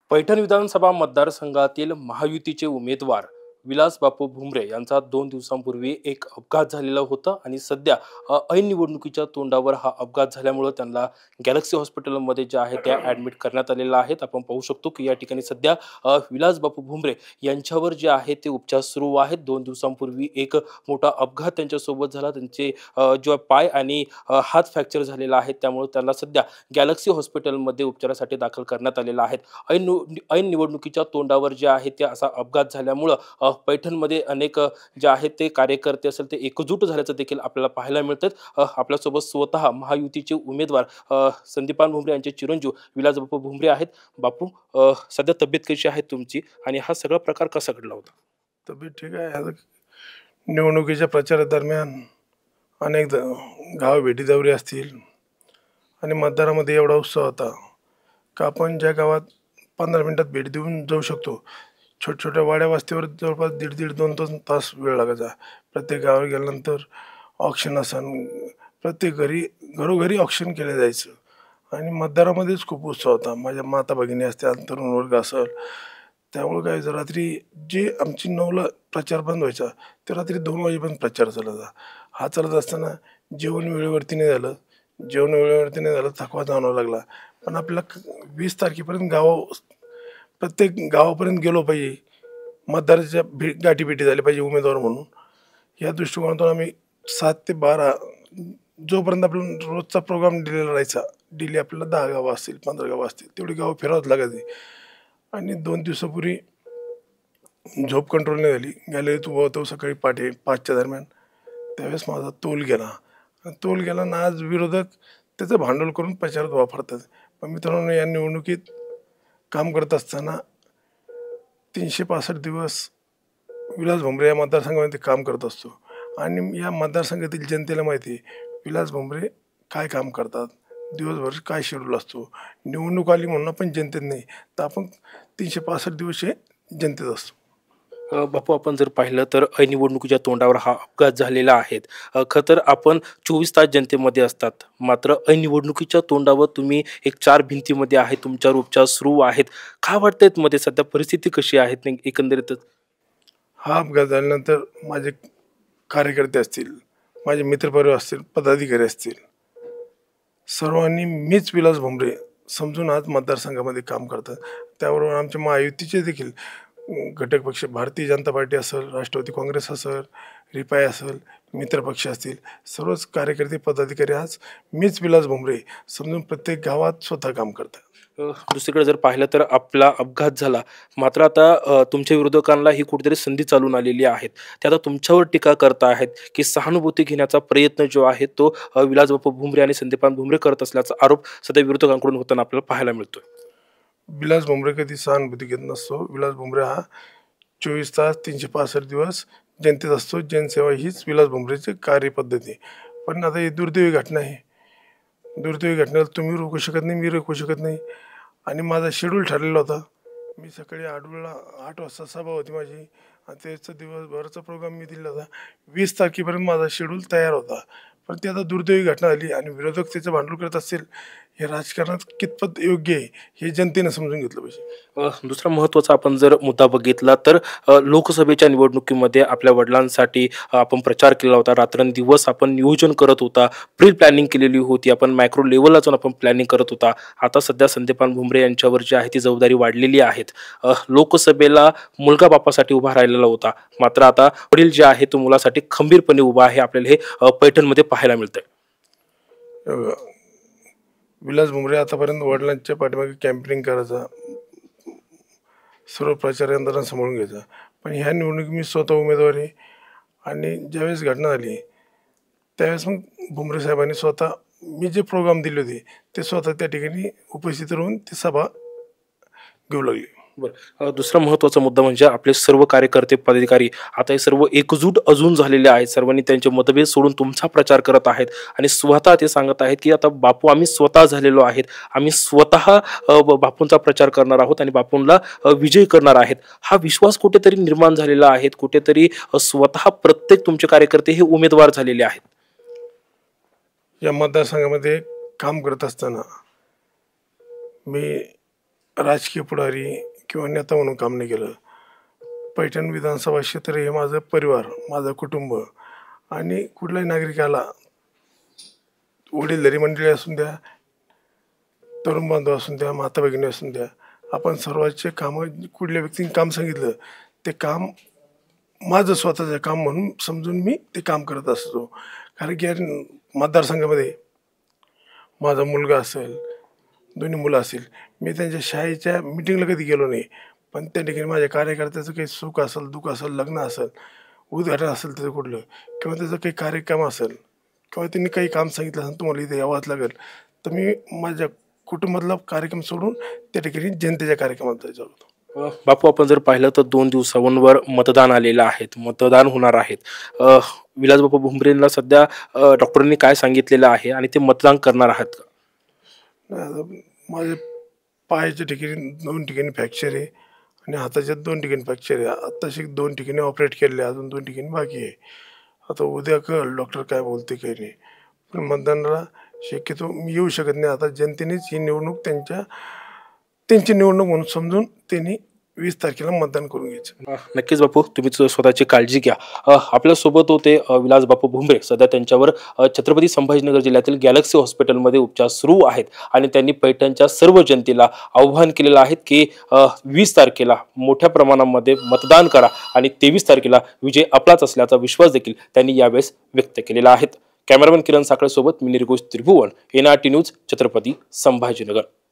पैठण विधानसभा मतदारसंघातील महायुतीचे उमेदवार विलास बापू भुमरे यांचा 2 दिवसांपूर्वी एक अपघात झालेला होता आणि सध्या ऐन निवडणुकीच्या तोंडावर हा अपघात झाल्यामुळे त्यांना गॅलेक्सी हॉस्पिटलमध्ये जे आहे त्या ॲडमिट करण्यात आलेला आहेत. आपण पाहू शकतो की या ठिकाणी सध्या विलास बापू भुमरे यांच्यावर जे आहे ते उपचार सुरू आहेत. 2 दिवसांपूर्वी एक मोठा अपघात त्यांच्यासोबत झाला. त्यांचे जो पाय आणि हात फ्रॅक्चर झालेला आहे, त्यामुळे त्यांना सध्या गॅलेक्सी हॉस्पिटलमध्ये उपचारासाठी दाखल करण्यात आलेलं आहे. ऐन निवडणुकीच्या तोंडावर जे आहे ते असा अपघात झाल्यामुळं पैठणमध्ये अनेक जे आहेत ते कार्यकर्ते असेल ते एकजूट झाल्याचं देखील आपल्याला पाहायला मिळतात. आपल्यासोबत स्वतः महायुतीचे उमेदवार संदीपान भुमरे यांचे चिरंजीव विलास बापू भुमरे आहेत. बापू, सध्या तब्येत कशी आहे तुमची आणि हा सगळा प्रकार कसा घडला होता? तब्येत ठीक आहे. आता निवडणुकीच्या प्रचारादरम्यान अनेक गाव भेटी दौरे असतील आणि मतदारामध्ये एवढा उत्साह होता का आपण ज्या गावात 15 मिनिटात भेट देऊन जाऊ शकतो, छोट्या वाड्या वस्तीवर जवळपास दीड दीड 2-2 तास वेळ लागायचा. प्रत्येक गावावर गेल्यानंतर ऑक्शन असन, प्रत्येक घरोघरी ऑक्शन केलं जायचं आणि मतदारामध्येच खूप उत्साह होता. माझ्या माता भगिनी असतील, तरुण वर्ग असेल, त्यामुळे काय जर रात्री जे आमची 9ला प्रचार बंद व्हायचा ते रात्री 2 वाजेपर्यंत प्रचार चालायचा. हा चालत असताना जेवण वेळेवरती नाही झालं, थकवा जाणवायला लागला. पण आपल्याला 20 तारखेपर्यंत प्रत्येक गावापर्यंत गेलो पाहिजे, मतदाराच्या गाठीभेटी झाली पाहिजे उमेदवार म्हणून. या दृष्टिकोनातून आम्ही 7 ते 12 जोपर्यंत आपल्याला रोजचा प्रोग्राम दिलेला राहायचा, डेली आपल्याला 10 गावं असतील, 15 गावं असतील, तेवढी गावं फिरावंच लागायची. आणि 2 दिवसापूर्वी झोप कंट्रोल नाही झाली. गॅलरीत उभा होतो सकाळी 5च्या दरम्यान. त्यावेळेस माझा तोल गेला ना. आज विरोधक त्याचं भांडवल करून प्रचारात वापरतात. पण मित्रांनो, या निवडणुकीत काम करत असताना 365 दिवस विलास भुमरे या मतदारसंघामध्ये काम करत असतो आणि या मतदारसंघातील जनतेला माहिती आहे विलास भुमरे काय काम करतात, दिवसभर काय शेड्यूल असतो. निवडणूक आली म्हणून आपण जनतेत नाही, तर आपण 365 दिवस हे जनतेत असतो. बापू, आपण जर पाहिलं तर निवडणुकीच्या तोंडावर हा अपघात झालेला आहे. खरं तर आपण 24 तास जनतेमध्ये असतात, मात्र निवडणुकीच्या तोंडावर तुम्ही एक 4 भिंतीमध्ये आहे, तुमच्यावर उपचार सुरू आहेत. काय वाटतंय मध्ये सध्या परिस्थिती कशी आहे एकंदरीतच? हा अपघात झाल्यानंतर माझे कार्यकर्ते असतील, माझे मित्रपरिवार असतील, पदाधिकारी असतील, सर्वांनी मीच विलास भुमरे समजून आज मतदारसंघामध्ये काम करतात. त्याबरोबर आमच्या महायुतीचे देखील घटक पक्ष भारतीय जनता पार्टी असेल, राष्ट्रवादी काँग्रेस असेल, रिपाई असेल, मित्रपक्ष असतील, सर्वच कार्यकर्ते पदाधिकारी आज मीच विलास भुमरे समजून प्रत्येक गावात स्वतः काम करतात. दुसरीकडे जर पाहिलं तर आपला अपघात झाला, मात्र आता तुमच्या विरोधकांना ही कुठेतरी संधी चालून आलेली आहेत. ते आता तुमच्यावर टीका करत आहेत की सहानुभूती घेण्याचा प्रयत्न जो आहे तो विलास बापू भुमरे आणि संदीपान भुमरे करत असल्याचा आरोप सध्या विरोधकांकडून होताना आपल्याला पाहायला मिळतोय. विलास भुमरे कधी सहानुभूती घेत नसतो. विलास भुमरे हा 24 तास 365 दिवस जनतेत असतो. जनसेवा हीच विलास भुमरेची कार्यपद्धती. पण आता ही दुर्दैवी घटना आहे. दुर्दैवी घटनेला तुम्ही रोखू शकत नाही, मी रोखू शकत नाही. आणि माझा शेड्यूल ठरलेला होता. मी सकाळी 8 वाजता सभा होती माझी आणि त्याचा दिवसभराचा प्रोग्राम मी दिला होता. 20 तारखेपर्यंत माझा शेड्यूल तयार होता. पण ती आता दुर्दैवी घटना झाली आणि विरोधक त्याचं भांडवल करत असतील, हे राजकारणात कितपत योग्य आहे हे जनतेनं समजून घेतलं पाहिजे. दुसरा महत्त्वाचा आपण जर मुद्दा बघितला तर लोकसभेच्या निवडणुकीमध्ये आपल्या वडिलांसाठी आपण प्रचार केला होता. रात्रंदिवस आपण नियोजन करत होता, प्री प्लॅनिंग केलेली होती, आपण मायक्रो लेवलला जाऊन आपण प्लॅनिंग करत होता. आता सध्या संदीपान भुमरे यांच्यावर जी आहे ती जबाबदारी वाढलेली आहेत. लोकसभेला मुलगा बापासाठी उभा राहिलेला होता, मात्र आता वडील जे आहे तो मुलासाठी खंबीरपणे उभा आहे. आपल्याला हे पैठणमध्ये पाहायला मिळतंय. विलास भुमरे आतापर्यंत वडिलांच्या पाठीमागे कॅम्पेनिंग करायचा, सर्व प्रचार यंत्रणा सांभाळून घ्यायचा. पण ह्या निवडणुकीत मी स्वतः उमेदवार आहे आणि ज्यावेळेस घटना झाली त्यावेळेस मग भुमरे साहेबांनी स्वतः मी जे प्रोग्राम दिले होते ते स्वतः त्या ठिकाणी उपस्थित राहून ती सभा घेऊ लागली. बरं, दुसरा महत्त्वाचा मुद्दा म्हणजे आपले सर्व कार्यकर्ते पदाधिकारी आता हे सर्व एकजूट अजून झालेले आहेत. सर्वांनी त्यांचे मतभेद सोडून तुमचा प्रचार करत आहेत आणि स्वतः ते सांगत आहेत की आता बापू आम्ही स्वतः झालेलो आहेत, आम्ही स्वतः बापूंचा प्रचार करणार आहोत आणि बापूंना विजयी करणार आहेत. हा विश्वास कुठेतरी निर्माण झालेला आहे. कुठेतरी स्वतः प्रत्येक तुमचे कार्यकर्ते हे उमेदवार झालेले आहेत. या मतदारसंघामध्ये काम करत असताना मी राजकीय पुढारी किंवा नेता म्हणून काम नाही केलं. पैठण विधानसभा क्षेत्र हे माझं परिवार, माझं कुटुंब आणि कुठल्याही नागरिकाला, वडीलधारी मंडळी असून द्या, तरुण बांधव असून द्या, माता भगिनी असून द्या, आपण सर्वांचे कामं, कुठल्या व्यक्तीने काम सांगितलं ते काम माझं स्वतःचं काम म्हणून समजून मी ते काम करत असतो. कारण की या मतदारसंघामध्ये माझा मुलगा असेल, दोन्ही मुलं असतील, मी त्यांच्या शाळेच्या मिटिंगला कधी गेलो नाही, पण त्या ठिकाणी माझ्या कार्यकर्त्याचं काही सुख असेल, दुःख असेल, लग्न असेल, उद्घाटन असेल त्याचं कुठलं, किंवा त्याचं काही कार्यक्रम असेल, किंवा त्यांनी काही काम सांगितलं असेल तुम्हाला इथे यावंच लागेल, तर मी माझ्या कुटुंबातला कार्यक्रम सोडून त्या ठिकाणी जनतेच्या कार्यक्रमात जायचं होतो. बापू, आपण जर पाहिलं तर 2 दिवसांवर मतदान आलेलं आहे, मतदान होणार आहेत. विलास बापू भुमरेंना सध्या डॉक्टरांनी काय सांगितलेलं आहे आणि ते मतदान करणार आहात का? नाही, आता माझ्या पायाच्या ठिकाणी 2 ठिकाणी फ्रॅक्चर आहे आणि हाताच्या 2 ठिकाणी फ्रॅक्चर आहे. आत्ताशी 2 ठिकाणी ऑपरेट केले, अजून 2 ठिकाणी बाकी आहे. आता उद्या कळेल डॉक्टर काय बोलते काही नाही. पण मतदानाला शक्यतो मी येऊ शकत नाही. आता जनतेनेच ही निवडणूक त्यांची निवडणूक म्हणून समजून त्यांनी 20 तारखेला मतदान करून घ्यायचं. नक्कीच बापू, तुम्ही स्वतःची काळजी घ्या. आपल्यासोबत होते विलास बापू भुमरे. सध्या त्यांच्यावर छत्रपती संभाजीनगर जिल्ह्यातील गॅलेक्सी हॉस्पिटलमध्ये उपचार सुरू आहेत आणि त्यांनी पैठणच्या सर्व जनतेला आव्हान केलेलं आहे की 20 तारखेला मोठ्या प्रमाणामध्ये मतदान करा आणि 23 तारखेला विजय आपलाच असल्याचा विश्वास देखील त्यांनी यावेळेस व्यक्त केलेला आहे. कॅमेरामॅन किरण साखळेसोबत मी निर्घोष त्रिभुवन, NRT न्यूज, छत्रपती संभाजीनगर.